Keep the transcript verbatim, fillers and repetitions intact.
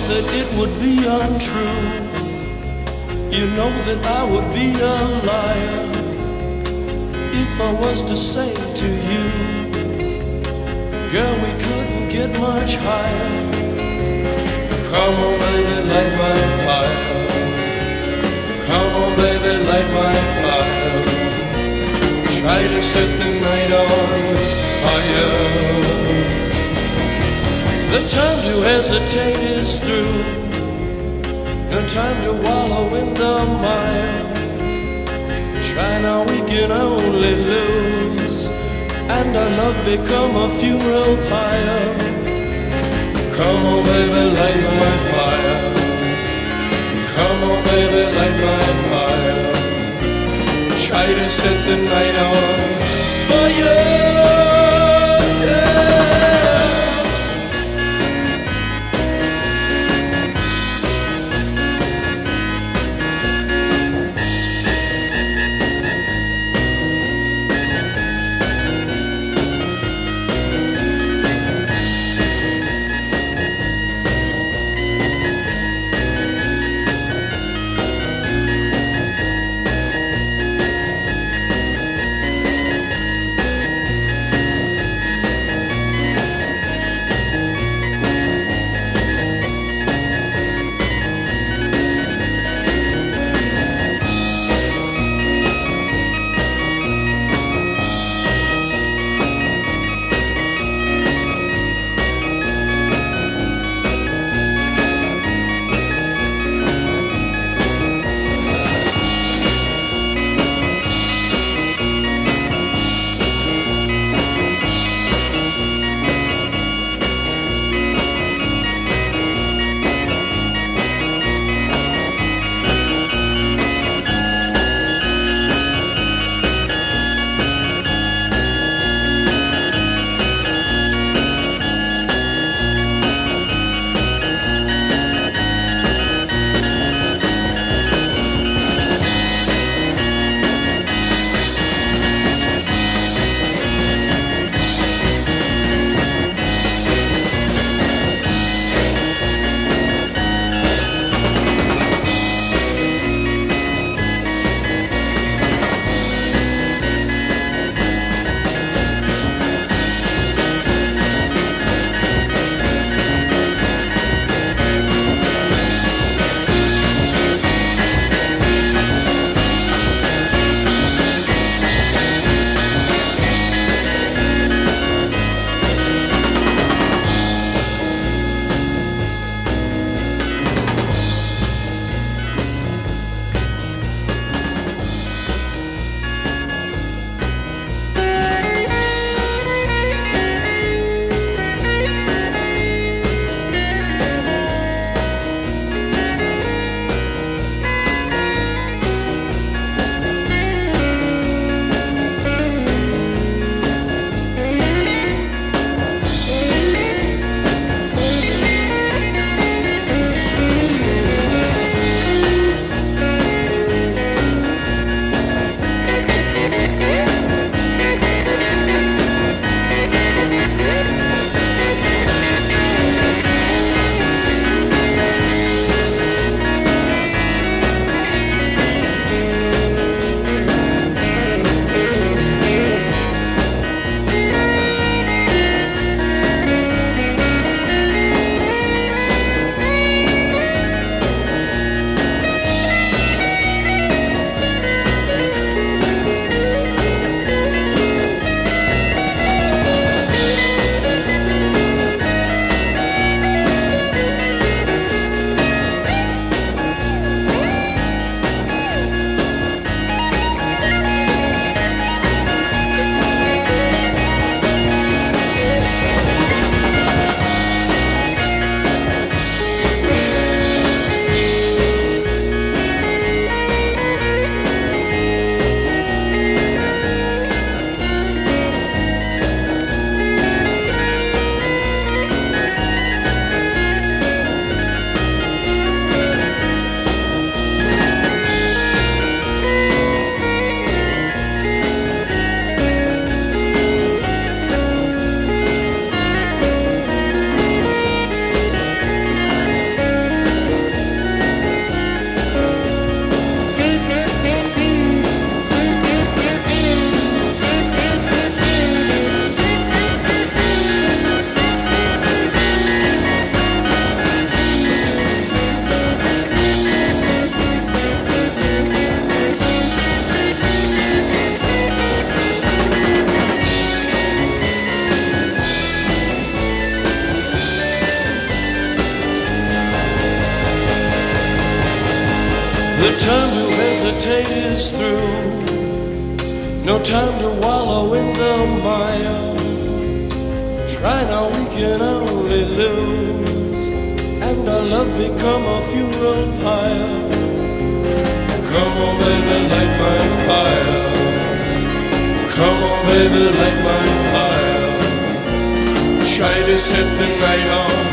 that it would be untrue. You know that I would be a liar if I was to say to you, girl, we couldn't get much higher. Come on, baby, light my fire. Come on, baby, light my fire. Try to set the night on fire. The time to hesitate is through. No time to wallow in the mire. Try now, we can only lose, and our love become a funeral pyre. Come on, baby, light my fire. Come on, baby, light my fire. Try to set the night on fire. No time to wallow in the mire. Try now, we can only lose, and our love become a funeral pyre. Come on, baby, light my fire. Come on, baby, light my fire. Try to set the night on